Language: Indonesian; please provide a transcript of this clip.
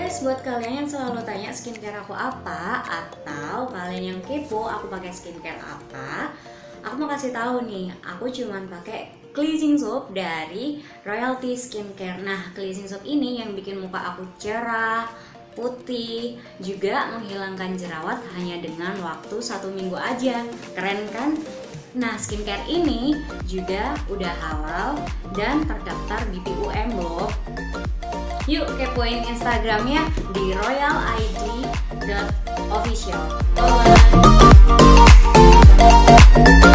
guys, buat kalian yang selalu tanya skincare aku apa, atau kalian yang kepo aku pakai skincare apa, aku mau kasih tahu nih, aku cuman pakai cleansing soap dari Royalty Skincare. Nah, cleansing soap ini yang bikin muka aku cerah, putih, juga menghilangkan jerawat hanya dengan waktu 1 minggu aja. Keren kan? Nah, skincare ini juga udah halal dan terdaftar BPUM loh. Yuk kepoin Instagramnya di royalid.official. Bye.